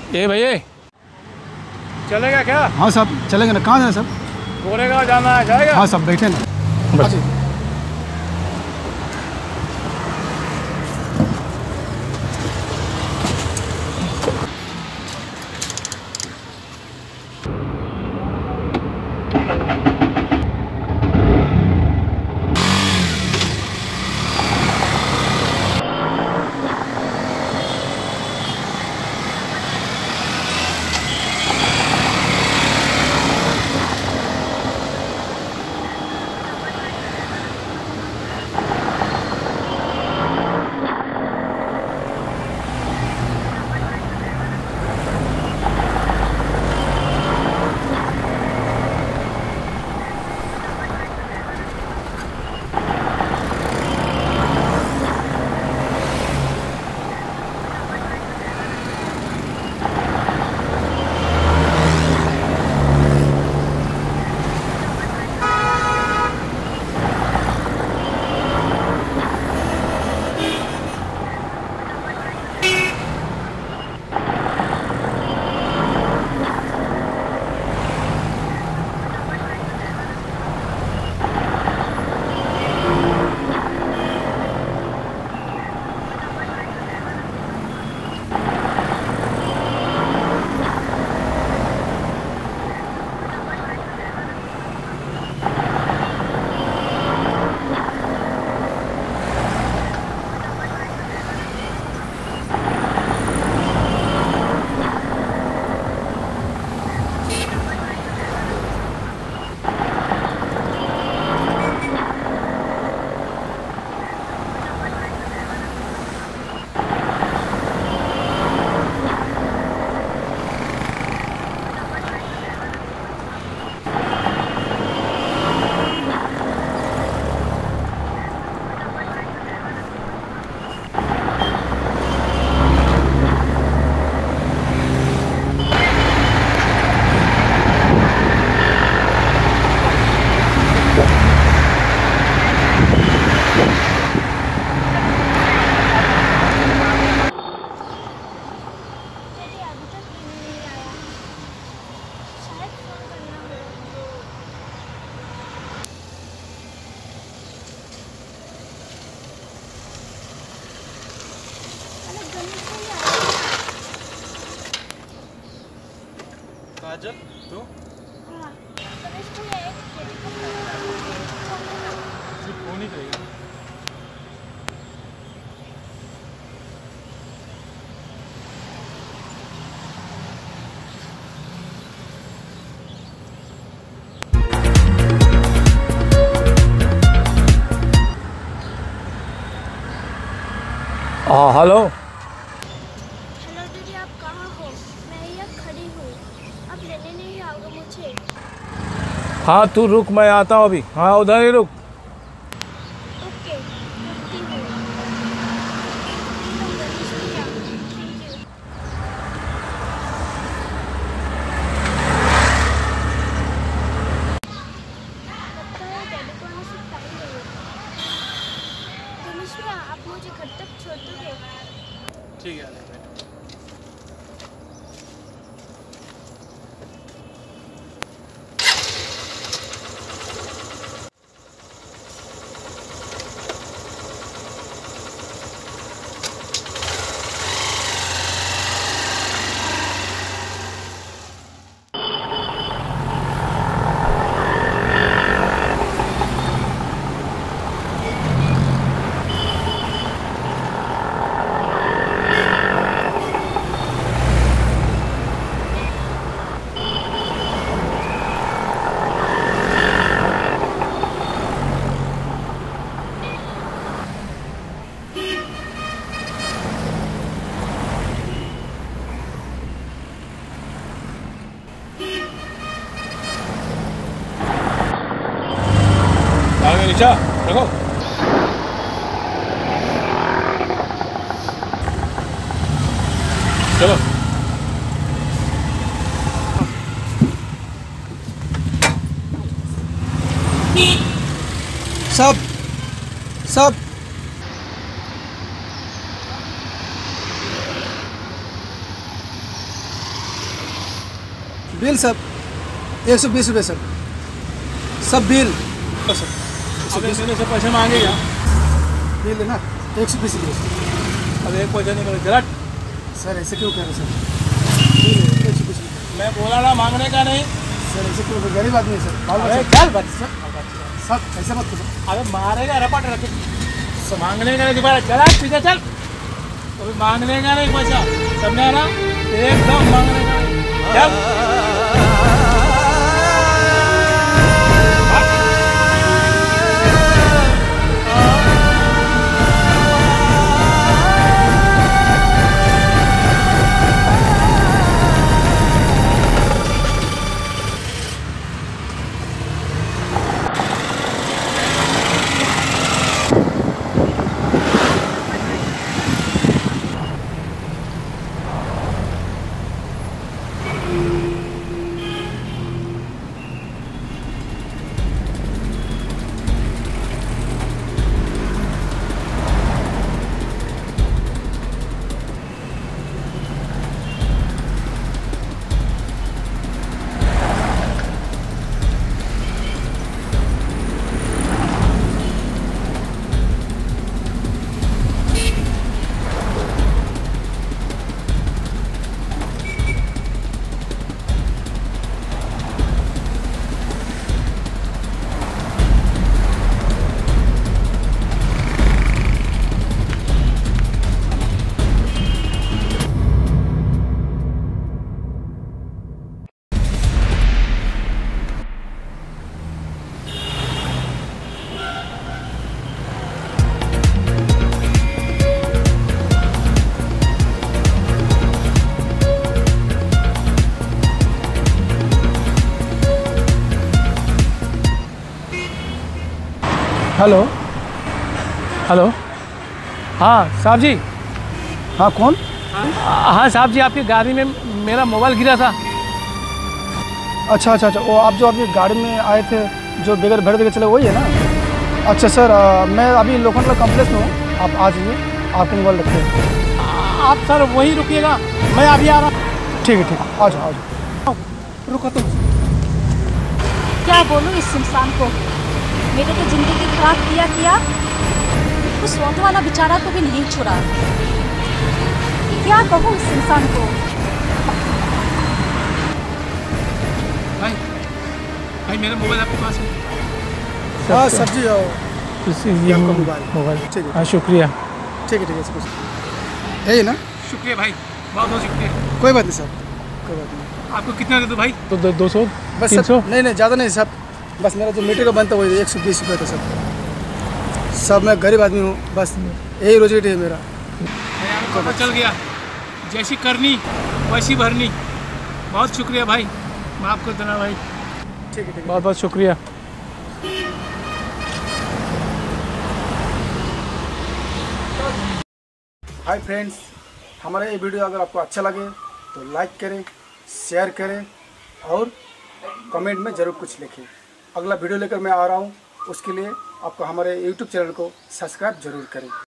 ए भैया चलेगा क्या? हाँ साहब चलेंगे ना। कहाँ जाए सब? गोरेगांव जाना है, जाएगा? हाँ सब बैठे ना बस। काजल तो सिर्फ फोन ही करेगा। हाँ हेलो। हेलो दीदी, आप कहाँ हो? मैं यहाँ खड़ी हूँ, आप लेने नहीं आओगे मुझे? हाँ तू रुक, मैं आता हूँ अभी। हाँ उधर ही रुक। ओके, रुकती हूँ। Thank you. लगता है डैडी को आने से टाइम लगेगा। धनुष्या, आप मुझे घर तक छोड़ दोगे? ठीक है आले। नीचा देखो। चलो सब बिल सब 120 रुपये सर, सब बिल सर। अब मेरे से पैसे मांगेगा। बिल है ना 120 रुपये सर। अब एक पैसा नहीं मिले जरा। सर ऐसे क्यों कह रहे सर? बिल है 120 रुपये। मैं बोला ना मांगने का नहीं। सर ऐसे क्यों? गरीब आदमी है सर। अरे चल बच सर। सब ऐसे मत करो। अबे मारेगा रपट रखे। मांगने का नहीं दोबारा चला पीछे चल। अभी मांगने का नहीं पैसा, समझा ना? एकदम मांगने का नहीं। चल। Hello hello. हाँ साहब जी। हाँ कौन? हाँ साहब जी, आपकी गाड़ी में मेरा मोबाइल गिरा था। अच्छा अच्छा अच्छा, वो आप जो अभी गाड़ी में आए थे जो बगैर भर देके चले वही है ना? अच्छा सर, मैं अभी लोखंडला कॉम्प्लेक्स में हूँ, आप आ जाइए, आपके मोबाइल रखते हैं। आप सर वहीं रुकिएगा, मैं अभी आ रहा हूँ। ठीक है ठीक है, आ जाओ आ जाओ। रुको तुम। क्या बोलूं इस इंसान को, मेरे तो जिंदगी खराब किया उस ऑटो वाला बेचारा को भी नहीं छोड़ा। क्या कहूँ इस इंसान को। भाई भाई मेरा मोबाइल आपके पास है? हाँ सर जी, आओ। ये आपका मोबाइल। ठीक है हाँ शुक्रिया। ठीक है ठीक है, सब कुछ है ही ना? शुक्रिया भाई, बहुत बहुत शुक्रिया। कोई बात नहीं सर, कोई बात नहीं। आपको कितना दे दूँ भाई? तो 200 बस 300? सर, नहीं नहीं ज़्यादा नहीं सर, बस मेरा जो मीटर का बनता है वही 120 रुपये था सर। सब मैं गरीब आदमी हूँ, बस यही रोजी रोटी है मेरा। पता चल गया, जैसी करनी वैसी भरनी। बहुत शुक्रिया भाई, माफ़ कर देना भाई। ठीक है ठीक है। बहुत बहुत शुक्रिया। हाय फ्रेंड्स, हमारा ये वीडियो अगर आपको अच्छा लगे तो लाइक करें, शेयर करें और कमेंट में ज़रूर कुछ लिखें। अगला वीडियो लेकर मैं आ रहा हूँ, उसके लिए आपको हमारे YouTube चैनल को सब्सक्राइब जरूर करें।